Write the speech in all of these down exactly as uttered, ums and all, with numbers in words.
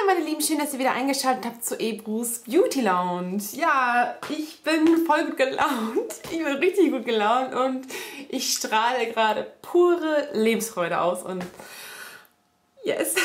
Hallo meine Lieben, schön, dass ihr wieder eingeschaltet habt zu Ebru's Beauty Lounge. Ja, ich bin voll gut gelaunt. Ich bin richtig gut gelaunt und ich strahle gerade pure Lebensfreude aus und yes.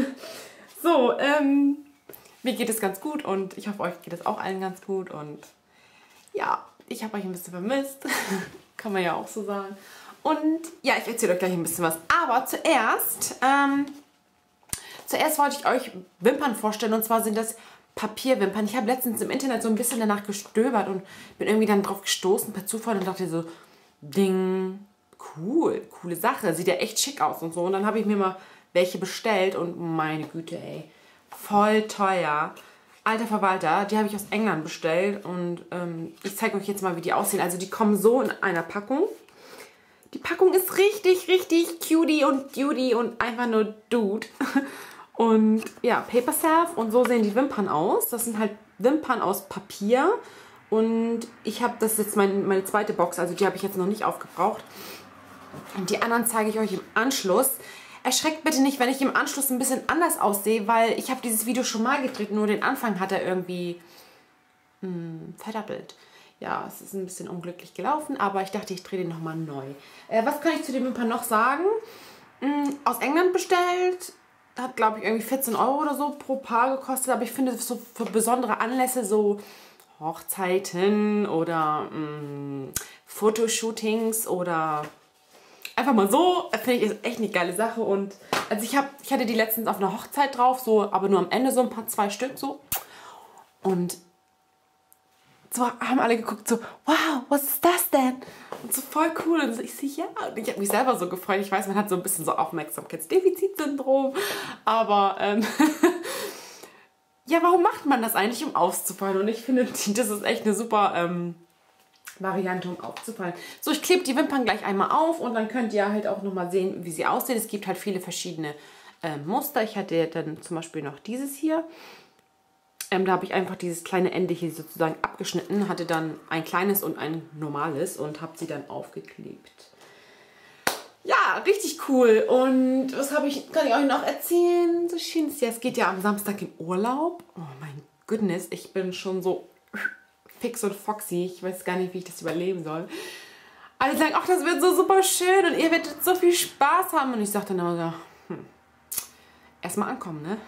So, ähm, mir geht es ganz gut und ich hoffe, euch geht es auch allen ganz gut und ja, ich habe euch ein bisschen vermisst. Kann man ja auch so sagen. Und ja, ich erzähle euch gleich ein bisschen was. Aber zuerst, ähm, zuerst wollte ich euch Wimpern vorstellen. Und zwar sind das Papierwimpern. Ich habe letztens im Internet so ein bisschen danach gestöbert und bin irgendwie dann drauf gestoßen per Zufall und dachte so, Ding, cool, coole Sache. Sieht ja echt schick aus und so. Und dann habe ich mir mal welche bestellt und meine Güte, ey, voll teuer. Alter Verwalter, die habe ich aus England bestellt und ähm, ich zeige euch jetzt mal, wie die aussehen. Also die kommen so in einer Packung. Die Packung ist richtig, richtig cutie und duty und einfach nur dude. Und ja, Paper Self und so sehen die Wimpern aus. Das sind halt Wimpern aus Papier. Und ich habe das jetzt mein, meine zweite Box, also die habe ich jetzt noch nicht aufgebraucht. Und die anderen zeige ich euch im Anschluss. Erschreckt bitte nicht, wenn ich im Anschluss ein bisschen anders aussehe, weil ich habe dieses Video schon mal gedreht, nur den Anfang hat er irgendwie mh, verdappelt. Ja, es ist ein bisschen unglücklich gelaufen, aber ich dachte, ich drehe den nochmal neu. Äh, was kann ich zu den Wimpern noch sagen? Mh, aus England bestellt. Hat, glaube ich, irgendwie vierzehn Euro oder so pro Paar gekostet. Aber ich finde, so für besondere Anlässe, so Hochzeiten oder mh, Fotoshootings oder einfach mal so, finde ich, ist echt eine geile Sache. Und also ich, hab, ich hatte die letztens auf einer Hochzeit drauf, so, aber nur am Ende so ein paar, zwei Stück so. Und so haben alle geguckt, so, wow, was ist das denn? Und so voll cool. Und so, ich so, ja. Und ich habe mich selber so gefreut. Ich weiß, man hat so ein bisschen so Aufmerksamkeitsdefizitsyndrom. Aber, ähm, ja, warum macht man das eigentlich, um aufzufallen? Und ich finde, das ist echt eine super ähm, Variante, um aufzufallen. So, ich klebe die Wimpern gleich einmal auf und dann könnt ihr halt auch nochmal sehen, wie sie aussehen. Es gibt halt viele verschiedene äh, Muster. Ich hatte dann zum Beispiel noch dieses hier. Ähm, da habe ich einfach dieses kleine Ende hier sozusagen abgeschnitten, hatte dann ein kleines und ein normales und habe sie dann aufgeklebt. Ja, richtig cool. Und was habe ich, kann ich euch noch erzählen? So schön ist ja, es geht ja am Samstag in Urlaub. Oh mein Goodness, ich bin schon so fix und foxy. Ich weiß gar nicht, wie ich das überleben soll. Alle sagen, ach, das wird so super schön und ihr werdet so viel Spaß haben. Und ich sage dann immer so, hm, erstmal ankommen, ne?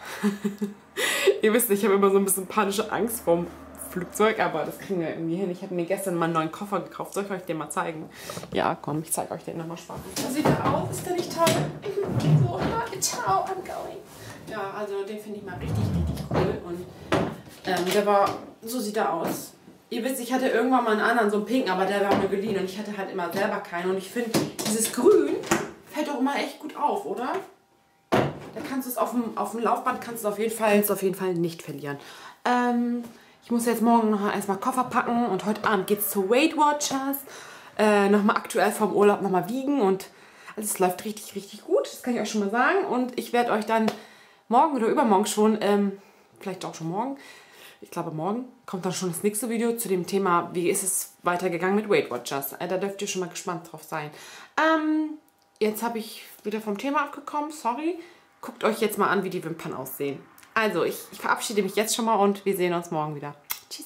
Ihr wisst, ich habe immer so ein bisschen panische Angst vorm Flugzeug, aber das kriegen wir irgendwie hin. Ich habe mir gestern mal einen neuen Koffer gekauft. Soll ich euch den mal zeigen? Ja, komm, ich zeige euch den nochmal Spaß. So sieht der aus. Ist der nicht toll? So, ciao, I'm going. Ja, also den finde ich mal richtig, richtig cool. Und ähm, der war, so sieht er aus. Ihr wisst, ich hatte irgendwann mal einen anderen, so einen pinken, aber der war mir geliehen und ich hatte halt immer selber keinen. Und ich finde, dieses Grün fällt doch immer echt gut auf, oder? Da kannst du es auf dem, auf dem Laufband kannst du es auf jeden Fall, auf jeden Fall nicht verlieren. Ähm, ich muss jetzt morgen noch erstmal Koffer packen und heute Abend geht es zu Weight Watchers. Äh, nochmal aktuell vom Urlaub nochmal wiegen und also es läuft richtig, richtig gut. Das kann ich euch schon mal sagen. Und ich werde euch dann morgen oder übermorgen schon, ähm, vielleicht auch schon morgen, ich glaube morgen, kommt dann schon das nächste Video zu dem Thema, wie ist es weitergegangen mit Weight Watchers. Äh, da dürft ihr schon mal gespannt drauf sein. Ähm, jetzt habe ich wieder vom Thema abgekommen, sorry. Guckt euch jetzt mal an, wie die Wimpern aussehen. Also, ich, ich verabschiede mich jetzt schon mal und wir sehen uns morgen wieder. Tschüss.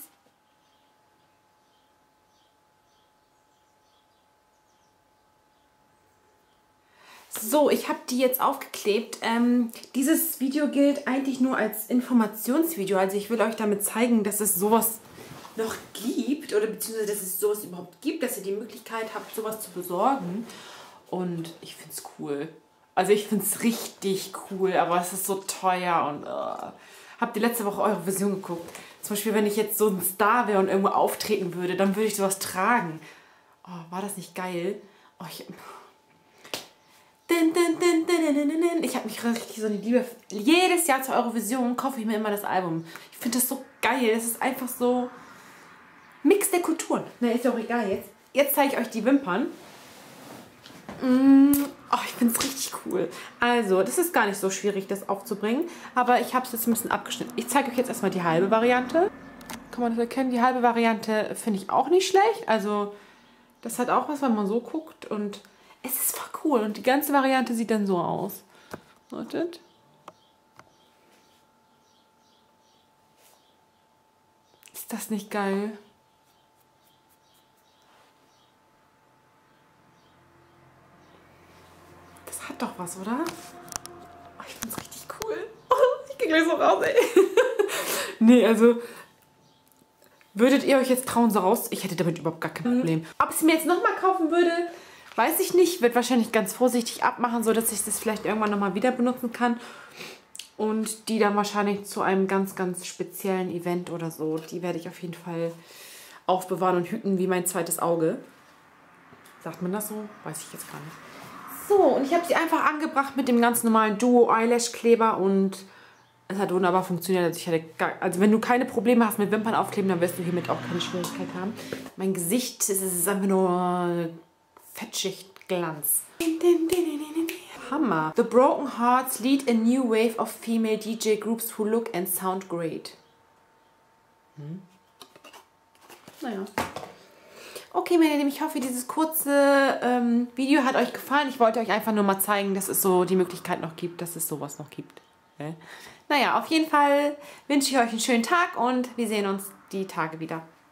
So, ich habe die jetzt aufgeklebt. Ähm, dieses Video gilt eigentlich nur als Informationsvideo. Also ich will euch damit zeigen, dass es sowas noch gibt oder beziehungsweise, dass es sowas überhaupt gibt, dass ihr die Möglichkeit habt, sowas zu besorgen. Und ich finde es cool. Also ich finde es richtig cool, aber es ist so teuer und uh. Habt ihr letzte Woche eure Vision geguckt? Zum Beispiel, wenn ich jetzt so ein Star wäre und irgendwo auftreten würde, dann würde ich sowas tragen. Oh, war das nicht geil? Oh, ich ich habe mich richtig so in die Liebe. Jedes Jahr zur Eurovision kaufe ich mir immer das Album. Ich finde das so geil. Das ist einfach so Mix der Kulturen. Na, ist ja auch egal jetzt. Jetzt zeige ich euch die Wimpern. Mm. Oh, ich finde es richtig cool. Also, das ist gar nicht so schwierig, das aufzubringen. Aber ich habe es jetzt ein bisschen abgeschnitten. Ich zeige euch jetzt erstmal die halbe Variante. Kann man das erkennen? Die halbe Variante finde ich auch nicht schlecht. Also, das hat auch was, wenn man so guckt. Und es ist voll cool. Und die ganze Variante sieht dann so aus. Wartet. das nicht geil? Das hat doch was, oder? Oh, ich find's richtig cool. Oh, ich geh gleich so raus, ey. Nee, also... Würdet ihr euch jetzt trauen, so raus? Ich hätte damit überhaupt gar kein Problem. Ob ich es mir jetzt nochmal kaufen würde, weiß ich nicht. Wird wahrscheinlich ganz vorsichtig abmachen, sodass ich das vielleicht irgendwann nochmal wieder benutzen kann. Und die dann wahrscheinlich zu einem ganz, ganz speziellen Event oder so. Die werde ich auf jeden Fall aufbewahren und hüten wie mein zweites Auge. Sagt man das so? Weiß ich jetzt gar nicht. So, und ich habe sie einfach angebracht mit dem ganz normalen Duo Eyelash Kleber und es hat wunderbar funktioniert. Also, ich hatte gar, also wenn du keine Probleme hast mit Wimpern aufkleben, dann wirst du hiermit auch keine Schwierigkeit haben. Mein Gesicht ist, ist einfach nur Fettschichtglanz. Hammer. The Broken Hearts lead a new wave of female D J groups who look and sound great. Hm. Naja. Okay, meine Lieben, ich hoffe, dieses kurze ähm, Video hat euch gefallen. Ich wollte euch einfach nur mal zeigen, dass es so die Möglichkeit noch gibt, dass es sowas noch gibt. Okay? Naja, auf jeden Fall wünsche ich euch einen schönen Tag und wir sehen uns die Tage wieder.